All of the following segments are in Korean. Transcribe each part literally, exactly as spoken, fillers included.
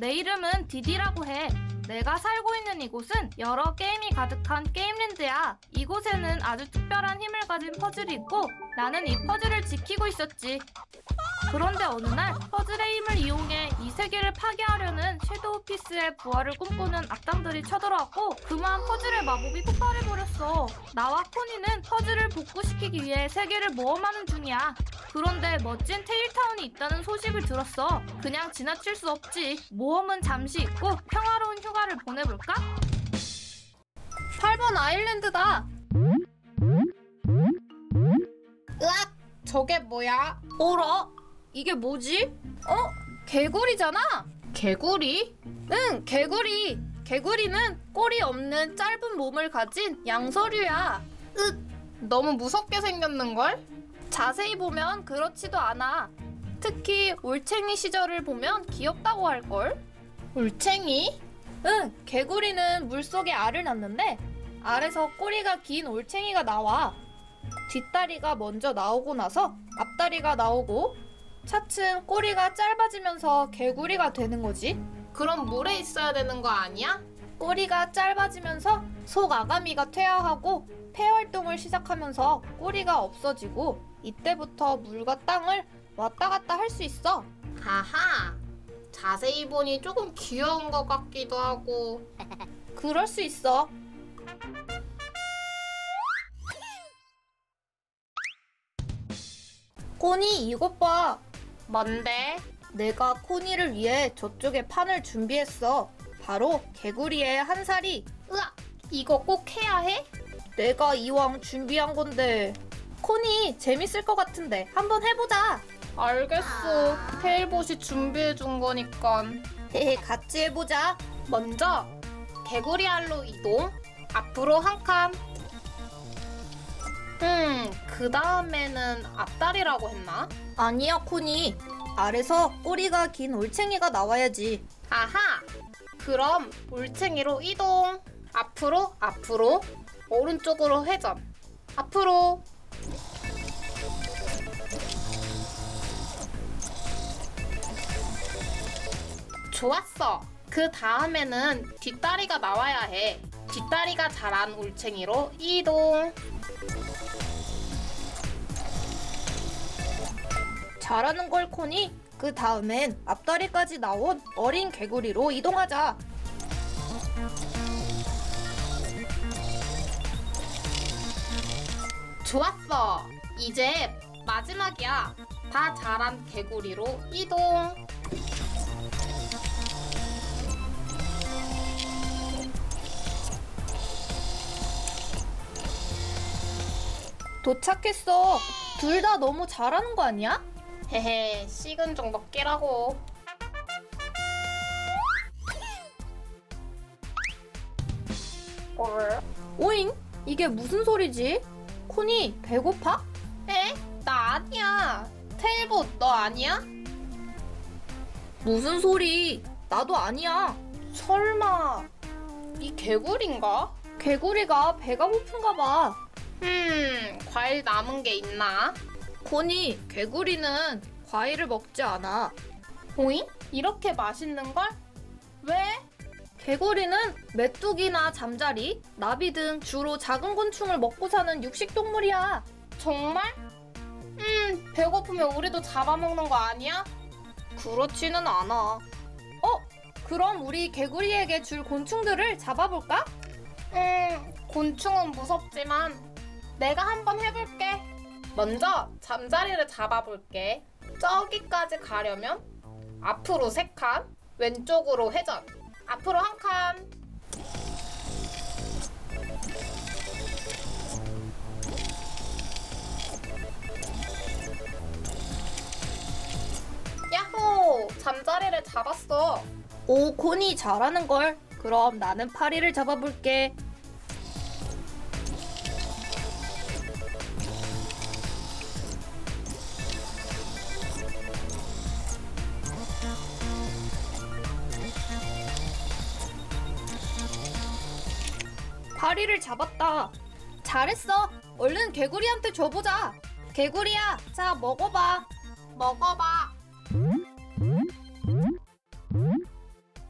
내 이름은 디디라고 해. 내가 살고 있는 이곳은 여러 게임이 가득한 게임랜드야. 이곳에는 아주 특별한 힘을 가진 퍼즐이 있고 나는 이 퍼즐을 지키고 있었지. 그런데 어느 날 퍼즐의 힘을 이용해 이 세계를 파괴하려는 섀도우 피스의 부활을 꿈꾸는 악당들이 쳐들어왔고 그만 퍼즐의 마법이 폭발해버렸어. 나와 코니는 퍼즐을 복구시키기 위해 세계를 모험하는 중이야. 그런데 멋진 테일타운이 있다는 소식을 들었어. 그냥 지나칠 수 없지. 모험은 잠시 있고 평화로운 휴가를 보내볼까? 팔 번 아일랜드다. 으악! 저게 뭐야? 어라? 이게 뭐지? 어? 개구리잖아? 개구리? 응, 개구리. 개구리는 꼬리 없는 짧은 몸을 가진 양서류야. 으, 너무 무섭게 생겼는걸? 자세히 보면 그렇지도 않아. 특히 올챙이 시절을 보면 귀엽다고 할걸? 올챙이? 응, 개구리는 물속에 알을 낳는데 알에서 꼬리가 긴 올챙이가 나와. 뒷다리가 먼저 나오고 나서 앞다리가 나오고 차츰 꼬리가 짧아지면서 개구리가 되는 거지. 그럼 물에 있어야 되는 거 아니야? 꼬리가 짧아지면서 속 아가미가 퇴화하고 폐활동을 시작하면서 꼬리가 없어지고 이때부터 물과 땅을 왔다 갔다 할 수 있어. 하하, 자세히 보니 조금 귀여운 것 같기도 하고. 그럴 수 있어. 코니, 이것 봐. 뭔데? 내가 코니를 위해 저쪽에 판을 준비했어. 바로 개구리의 한 살이. 으악! 이거 꼭 해야 해? 내가 이왕 준비한 건데. 코니, 재밌을 것 같은데 한번 해보자. 알겠어. 테일봇이 준비해준 거니까. 헤헤, 같이 해보자. 먼저 개구리 알로 이동. 앞으로 한 칸. 음, 그 다음에는 앞다리라고 했나? 아니야, 코니. 아래서 꼬리가 긴 올챙이가 나와야지. 아하! 그럼 올챙이로 이동. 앞으로, 앞으로. 오른쪽으로 회전. 앞으로. 좋았어. 그 다음에는 뒷다리가 나와야 해. 뒷다리가 자란 올챙이로 이동. 잘하는 걸, 코니. 그 다음엔 앞다리까지 나온 어린 개구리로 이동하자. 좋았어. 이제 마지막이야. 다 자란 개구리로 이동. 도착했어. 둘 다 너무 잘하는 거 아니야? 헤헤, 식은 좀 먹기라고. 오잉? 이게 무슨 소리지? 코니, 배고파? 에? 나 아니야. 테일봇 너 아니야? 무슨 소리? 나도 아니야. 설마 이 개구리인가? 개구리가 배가 고픈가 봐. 음, 과일 남은 게 있나? 코니, 개구리는 과일을 먹지 않아. 오잉? 이렇게 맛있는 걸? 왜? 개구리는 메뚜기나 잠자리, 나비 등 주로 작은 곤충을 먹고 사는 육식 동물이야. 정말? 음, 배고프면 우리도 잡아먹는 거 아니야? 그렇지는 않아. 어? 그럼 우리 개구리에게 줄 곤충들을 잡아볼까? 음, 곤충은 무섭지만 내가 한번 해볼게. 먼저 잠자리를 잡아볼게. 저기까지 가려면 앞으로 세 칸, 왼쪽으로 회전. 앞으로 한 칸. 야호! 잠자리를 잡았어. 오, 코니 잘하는걸. 그럼 나는 파리를 잡아볼게. 파리를 잡았다. 잘했어. 얼른 개구리한테 줘보자. 개구리야, 자 먹어봐. 먹어봐.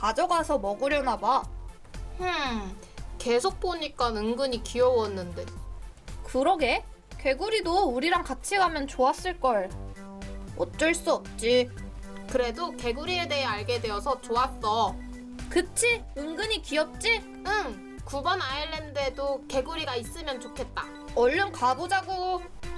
가져가서 먹으려나 봐. 흠, 계속 보니까 은근히 귀여웠는데. 그러게. 개구리도 우리랑 같이 가면 좋았을걸. 어쩔 수 없지. 그래도 개구리에 대해 알게 되어서 좋았어. 그치? 은근히 귀엽지? 응, 구 번 아일랜드에도 개구리가 있으면 좋겠다. 얼른 가보자고.